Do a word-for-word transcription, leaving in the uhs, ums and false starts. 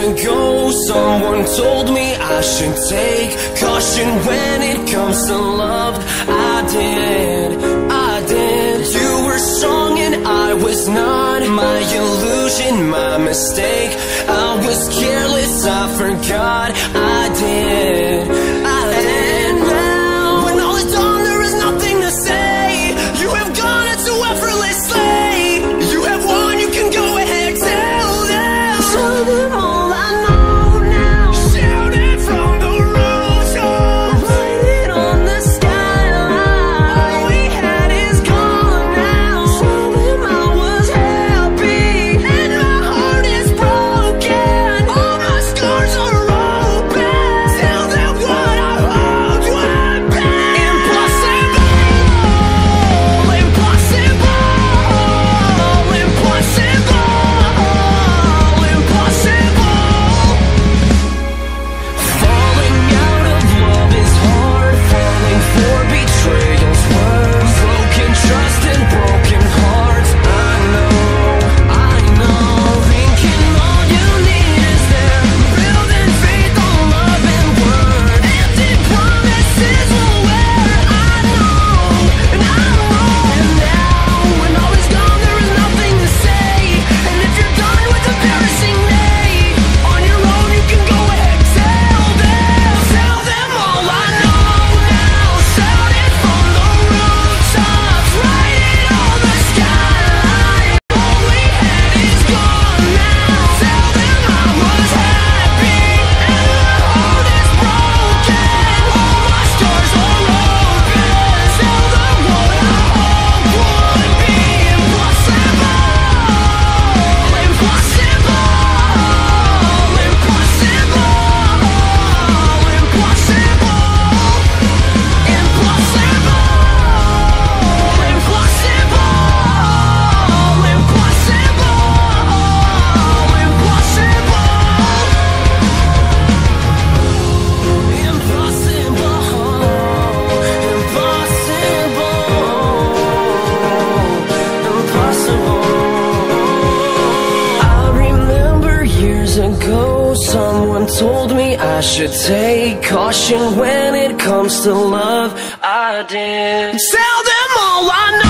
ago, someone told me I should take caution when it comes to love. I did, I did. You were strong and I was not. My illusion, my mistake. I was careless, I forgot. I did, I did. Now, when all is done, there is nothing to say. You have gone into effortlessly. You have won, you can go ahead, tell them. Tell them all I know now. Shout it from the rooftops. Write it on the skyline. All we had is gone now. Tell them I was happy and my heart is broken. All my scars are open. Tell them what I hoped would be. Impossible, impossible, impossible, impossible. Falling out of love is hard. Falling for betrayal's worse. Broken trust and broken hearts. I know, I know. Thinking all you need is them. Building faith on love and word. Empty promises will wear. I know, and I know. And now, when all is gone, there is nothing to say. And if you're done with embarrassing me, on your own you can go ahead, tell them. Tell them all I know now. Shout it from the rooftops. Write it on the skyline. All we had is gone now. Tell them I was happy and my heart is broken. All my scars are open. Tell them what I hope would be. Impossible, impossible, impossible, impossible, I remember years ago, someone told me I should take caution when it comes to love. I did. Tell them all I know.